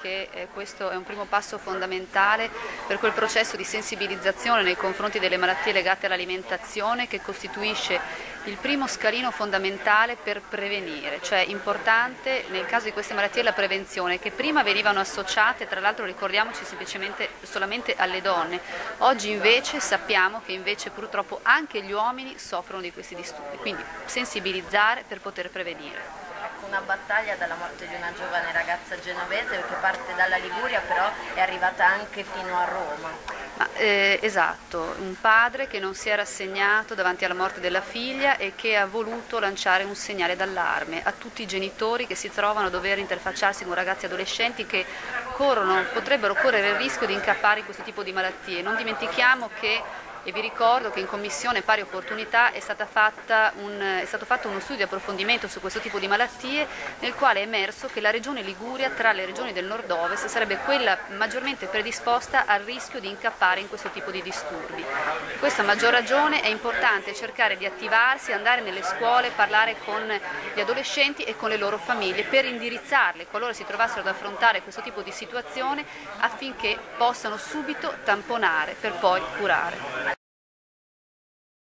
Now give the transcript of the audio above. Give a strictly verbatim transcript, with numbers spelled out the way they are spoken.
che eh, questo è un primo passo fondamentale per quel processo di sensibilizzazione nei confronti delle malattie legate all'alimentazione che costituisce il primo scalino fondamentale per prevenire, cioè importante nel caso di queste malattie la prevenzione, che prima venivano associate, tra l'altro ricordiamoci, semplicemente solamente alle donne. Oggi invece sappiamo che invece purtroppo anche gli uomini soffrono di questi disturbi, quindi sensibilizzare per poter prevenire. Una battaglia dalla morte di una giovane ragazza genovese che parte dalla Liguria però è arrivata anche fino a Roma. Ma, eh, esatto, un padre che non si è rassegnato davanti alla morte della figlia e che ha voluto lanciare un segnale d'allarme a tutti i genitori che si trovano a dover interfacciarsi con ragazzi adolescenti che corrono, potrebbero correre il rischio di incappare in questo tipo di malattie. Non dimentichiamo che E vi ricordo che in Commissione Pari Opportunità è, stata fatta un, è stato fatto uno studio di approfondimento su questo tipo di malattie, nel quale è emerso che la regione Liguria, tra le regioni del nord-ovest, sarebbe quella maggiormente predisposta al rischio di incappare in questo tipo di disturbi. Per questa maggior ragione è importante cercare di attivarsi, andare nelle scuole, parlare con gli adolescenti e con le loro famiglie per indirizzarle qualora si trovassero ad affrontare questo tipo di situazione, affinché possano subito tamponare per poi curare.